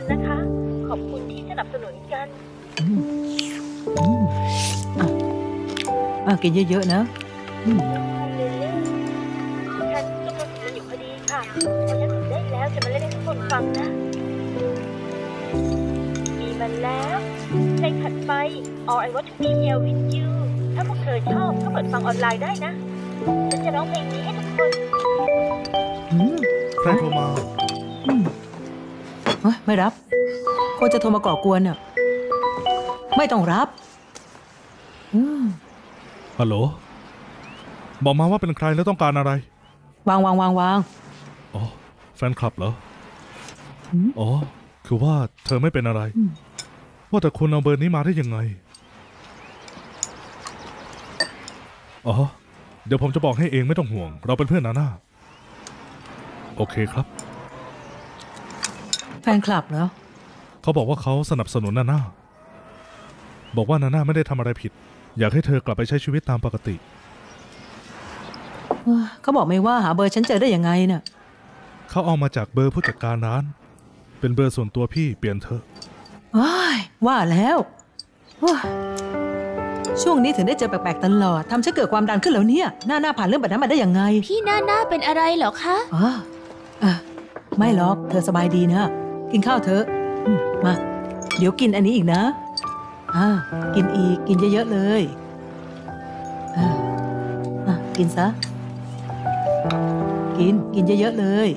นะคะขอบคุณที่สนับสนุนกันกินเยอะๆนะฉันกำลังกินอยู่พอดีค่ะพอฉันถึงได้แล้วจะมาเล่นให้ทุกคนฟังนะมีมันแล้วเพลงถัดไป All I Want to Be Here with You ถ้าพวกเธอชอบก็เปิดฟังออนไลน์ได้นะฉันจะร้องเพลงนี้ให้ทุกคนใครโทรมาไม่รับคนจะโทรมาก่อกวนเนี่ยไม่ต้องรับฮัลโหลบอกมาว่าเป็นใครแล้วต้องการอะไรวางอ๋อแฟนคลับเหรออ๋อคือว่าเธอไม่เป็นอะไรว่าแต่คุณเอาเบอร์นี้มาได้ยังไงอ๋อเดี๋ยวผมจะบอกให้เองไม่ต้องห่วงเราเป็นเพื่อนนาน่าโอเคครับแฟนคลับเหรอเขาบอกว่าเขาสนับสนุนนาน่าบอกว่านาน่าไม่ได้ทำอะไรผิดอยากให้เธอกลับไปใช้ชีวิตตามปกติเขาบอกไม่ว่าหาเบอร์ฉันเจอได้ยังไงเนี่ยเขาเอามาจากเบอร์ผู้จัดการร้านเป็นเบอร์ส่วนตัวพี่เปลี่ยนเถอะว่าแล้วช่วงนี้ถึงได้เจอแปลกๆตลอดทำฉันเกิดความดันขึ้นแล้วเนี่ยหน้าผ่านเรื่องแบบนั้นมาได้ยังไงพี่หน้าเป็นอะไรเหรอคะไม่หรอกเธอสบายดีนะกินข้าวเถอะมาเดี๋ยวกินอันนี้อีกนะกินอีกกินเยอะๆเลยกินซะกินเยอะๆเลย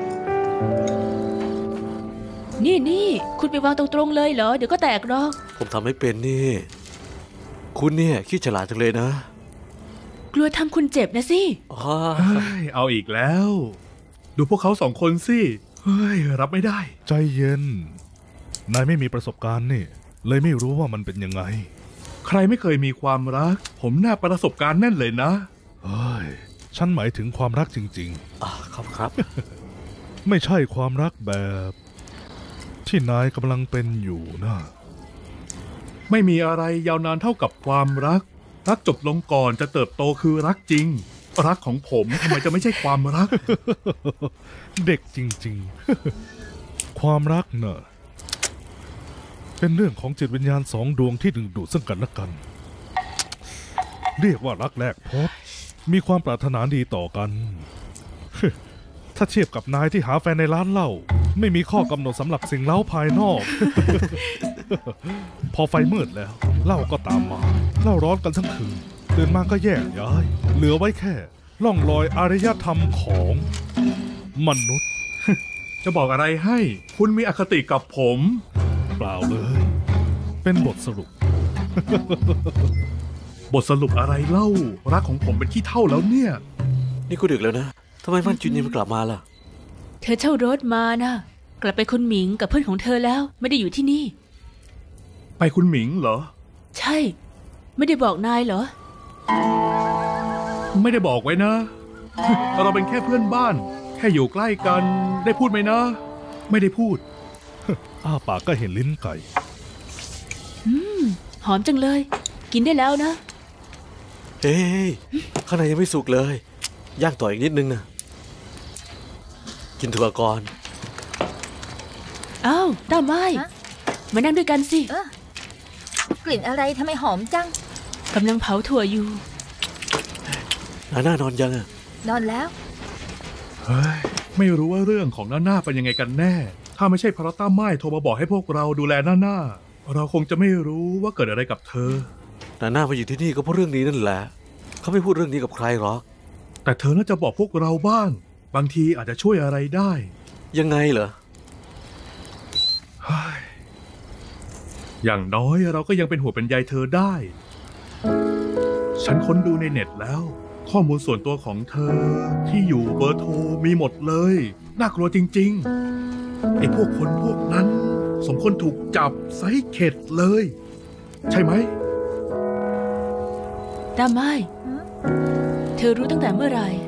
นี่คุณไปวางตรงๆเลยเหรอเดี๋ยวก็แตกหรอกผมทำไม่เป็นนี่คุณเนี่ยขี้ฉลาดจังเลยนะกลัวทำคุณเจ็บนะสิเอาอีกแล้วดูพวกเขา2 คนสิรับไม่ได้ใจเย็นนายไม่มีประสบการณ์นี่เลยไม่รู้ว่ามันเป็นยังไงใครไม่เคยมีความรักผมน่าประสบการณ์แน่นเลยนะฉันหมายถึงความรักจริงๆครับไม่ใช่ความรักแบบที่นายกำลังเป็นอยู่นะไม่มีอะไรยาวนานเท่ากับความรักจบลงก่อนจะเติบโตคือรักจริงรักของผมทำไมจะไม่ใช่ความรักเด็กจริงๆความรักเนอะเป็นเรื่องของจิตวิญญาณ2 ดวงที่ดึงดูดซึ่งกันและกันเรียกว่ารักแรกพบมีความปรารถนาดีต่อกันถ้าเทียบกับนายที่หาแฟนในร้านเหล้าไม่มีข้อกำหนดสำหรับสิ่งเล้าภายนอก พอไฟมืดแล้วเหล้าก็ตามมาเหล้าร้อนกันทั้งคืนตื่นมาก็แยกย้ายเหลือไว้แค่ล่องรอยอารยธรรมของมนุษย์จะบอกอะไรให้คุณมีอคติกับผมเปล่าเลยเป็นบทสรุปบทสรุปอะไรเล่ารักของผมเป็นขี้เถ้าแล้วเนี่ยนี่ก็ดึกแล้วนะทำไมม่านจุนยังไม่กลับมาล่ะเธอเช่ารถมานะกลับไปคุณหมิงกับเพื่อนของเธอแล้วไม่ได้อยู่ที่นี่ไปคุณหมิงเหรอใช่ไม่ได้บอกนายเหรอไม่ได้บอกไว้นะ เราเป็นแค่เพื่อนบ้านแค่อยู่ใกล้กันได้พูดไหมนะไม่ได้พูดอ้าปากก็เห็นลิ้นไก่หอมจังเลยกินได้แล้วนะเฮ้ยข้างในยังไม่สุกเลยย่างต่ออีกนิดนึงนะกินถั่วก่อนอ้าวต้าไม้มานั่งด้วยกันสิกลิ่นอะไรทำไมหอมจังกำลังเผาถั่วอยู่น่านอนยังอ่ะนอนแล้วไม่รู้ว่าเรื่องของน่าเป็นยังไงกันแน่ถ้าไม่ใช่เพราะต้าไม้โทรมาบอกให้พวกเราดูแลน่าเราคงจะไม่รู้ว่าเกิดอะไรกับเธอน่ามาอยู่ที่นี่ก็เพราะเรื่องนี้นั่นแหละเขาไม่พูดเรื่องนี้กับใครหรอกแต่เธอน่าจะบอกพวกเราบ้างบางทีอาจจะช่วยอะไรได้ยังไงเหรออย่างน้อยเราก็ยังเป็นหัวเป็นใยเธอได้ฉันค้นดูในเน็ตแล้วข้อมูลส่วนตัวของเธอที่อยู่เบอร์โทรมีหมดเลยน่ากลัวจริงๆไอ้พวกคนพวกนั้นสมควรถูกจับไซเข็ดเลยใช่ไหมต้าไม้เธอรู้ตั้งแต่เมื่อไหร่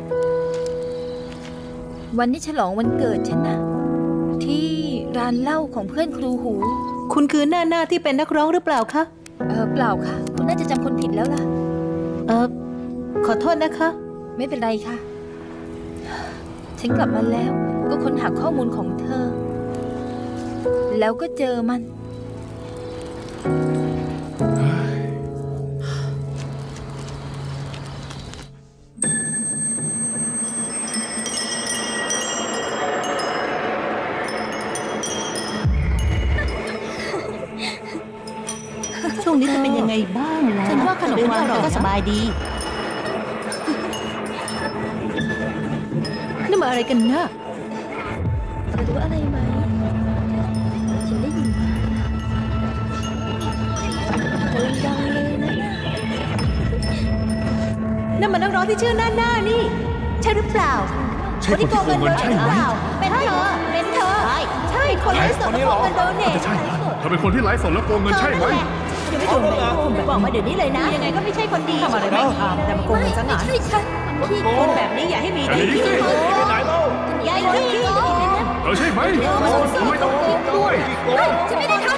วันที่ฉลองวันเกิดฉันนะที่ร้านเหล้าของเพื่อนครูหูคุณคือหน้าที่เป็นนักร้องหรือเปล่าคะเปล่าค่ะคุณน่าจะจำคนผิดแล้วล่ะขอโทษนะคะไม่เป็นไรค่ะฉันกลับมาแล้วก็ค้นหาข้อมูลของเธอแล้วก็เจอมันช่วงนี้จะเป็นยังไงบ้างล่ะฉันว่าขนมหวานก็สบายดีนี่มาอะไรกันนะเธอรู้อะไรไหม ฉันได้ยินมากำลังดังเลยนะนั่นมันนักร้องที่ชื่อหน้านี่ ใช่หรือเปล่าใช่คนที่โกงเงินใช่ไหมเป็นเธอ เป็นเธอ ใช่คนไร้สดและโกงเงินโดเนทจะใช่เธอเป็นคนที่ไลฟ์สดแล้วโกงเงินใช่ไหมอย่าไม่โดนแบบคุณบอกมาเดี๋ยวนี้เลยนะ ยังไงก็ไม่ใช่คนดีทำอะไรไม่ทำแต่มาโกงเงินซะงั้นไม่ใช่ฉันที่คนแบบนี้อย่าให้มีอย่าหนีสิยายที่โกงเธอใช่ไหมไม่ต้องโกงด้วยโกงฉันไม่ได้ท